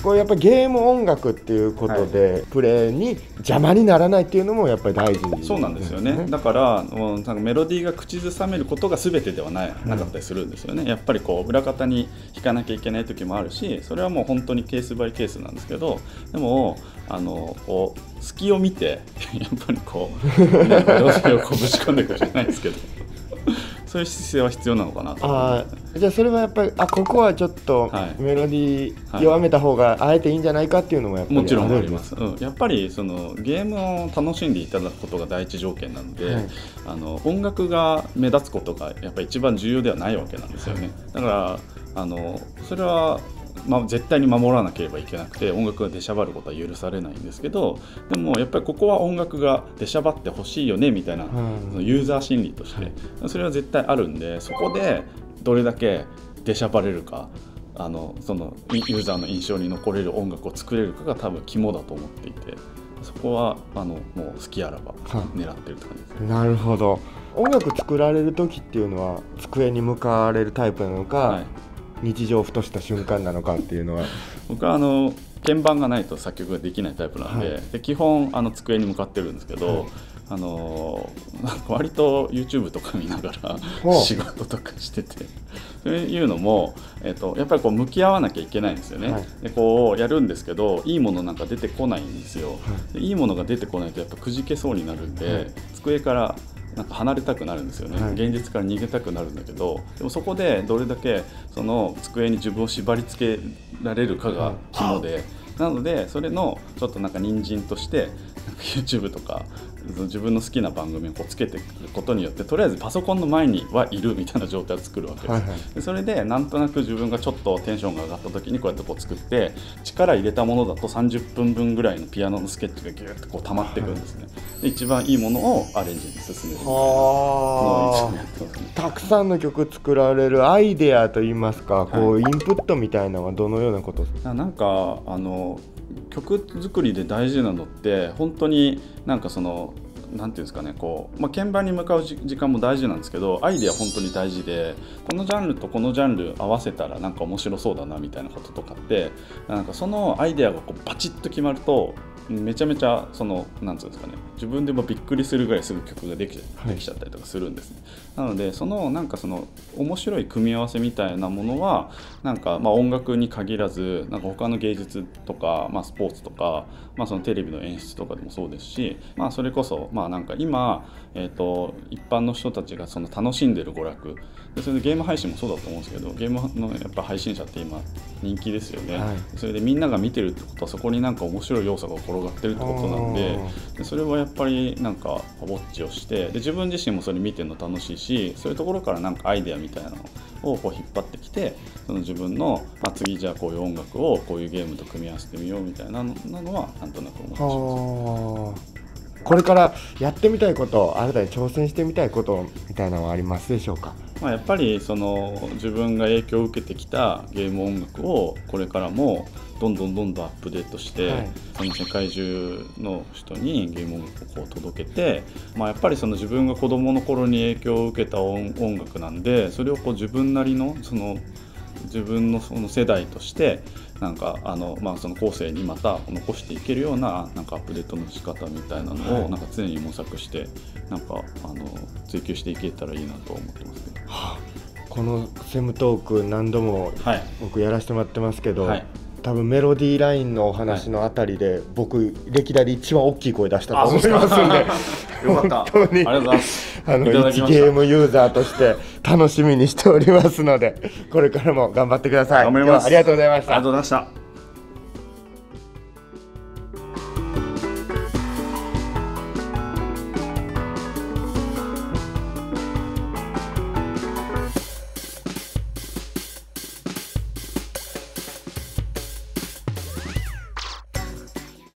これやっぱりゲーム音楽っていうことで、プレイに邪魔にならないっていうのもやっぱり大事ですね。 そうなんですよね。だからなんかメロディーが口ずさめることが全てではなかったりするんですよね。やっぱりこう裏方に弾かなきゃいけない時もあるし、それはもう本当にケースバイケースなんですけど、でもこう隙を見てやっぱりこうメロディーをこうぶち込んでいくじゃないですけどそういう姿勢は必要なのかなと思って。 じゃあそれはやっぱりここはちょっとメロディー弱めた方があえていいんじゃないかっていうのもやっぱりもちろんあります、やっぱりそのゲームを楽しんでいただくことが第一条件なので、音楽が目立つことがやっぱり一番重要ではないわけなんですよね。だからそれは絶対に守らなければいけなくて、音楽が出しゃばることは許されないんですけど、でもやっぱりここは音楽が出しゃばってほしいよねみたいな、そのユーザー心理として、それは絶対あるんで、そこでどれだけ出しゃばれるか、そのユーザーの印象に残れる音楽を作れるかが多分肝だと思っていて、そこはもう好きあらば狙ってるって感じですね。 なるほど。音楽作られる時っていうのは机に向かわれるタイプなのか、日常ふとした瞬間なのかっていうのは。 僕は鍵盤がないと作曲ができないタイプなんで、で基本机に向かってるんですけど、割と YouTube とか見ながら仕事とかしてて、そういうのも、やっぱりこう向き合わなきゃいけないんですよね。でこうやるんですけど、いいものなんか出てこないんですよ。でいいものが出てこないとやっぱくじけそうになるんで、机からなんか離れたくなるんですよね、現実から逃げたくなるんだけど、でもそこでどれだけその机に自分を縛り付けられるかが肝で、なのでそれのちょっとなんか人参としてなんか YouTube とか自分の好きな番組をこうつけてくることによって、とりあえずパソコンの前にはいるみたいな状態を作るわけです、でそれでなんとなく自分がちょっとテンションが上がった時にこうやってこう作って、力入れたものだと30分分ぐらいのピアノのスケッチがギューッとこう溜まっていくんですね。で一番いいものをアレンジに進めるみたいなのをいつもやってますね。 たくさんの曲作られるアイデアといいますか、こうインプットみたいなのはどのようなことですか？ なんか曲作りで大事なのって本当になんかそのなんていうんですかね、こう鍵盤に向かう時間も大事なんですけど、アイデア本当に大事で、このジャンルとこのジャンル合わせたらなんか面白そうだなみたいなこととかって、なんかそのアイデアがこうバチッと決まるとめちゃめちゃなんていうんですかね、自分でもびっくりするぐらいすぐ曲ができちゃったりとかするんですね。なのでなんか面白い組み合わせみたいなものはなんか音楽に限らず、なんか他の芸術とかスポーツとかそのテレビの演出とかでもそうですし、それこそなんか今一般の人たちが楽しんでる娯楽で、それでゲーム配信もそうだと思うんですけど、ゲームのやっぱ配信者って今人気ですよね、それでみんなが見てるってことはそこになんか面白い要素が転がってるってことなんで、それはやっぱりなんかウォッチをして、で自分自身もそれ見てるの楽しいし、そういうところからなんかアイデアみたいなのをこう引っ張ってきて、その自分の、次じゃあこういう音楽をこういうゲームと組み合わせてみようみたいなのはなんとなく思ってます。 これからやってみたいこと、新たに挑戦してみたいことみたいなのはありますでしょうか？ やっぱり自分が影響を受けてきたゲーム音楽をこれからもどんどんアップデートして、その世界中の人にゲーム音楽をこう届けて、やっぱり自分が子どもの頃に影響を受けた音楽なんで、それをこう自分なりの自分の世代としてなんかその後世にまた残していけるようななんかアップデートの仕方みたいなのをなんか常に模索してなんか追求していけたらいいなと思ってますね。 このセムトーク何度も僕やらせてもらってますけど、多分メロディーラインのお話のあたりで、僕歴代で一番大きい声出したと思いますんで、 よかった、 本当にありがとうございます。 一ゲームユーザーとして楽しみにしておりますので、これからも頑張ってください。 頑張ります。 ありがとうございました。 ありがとうございました。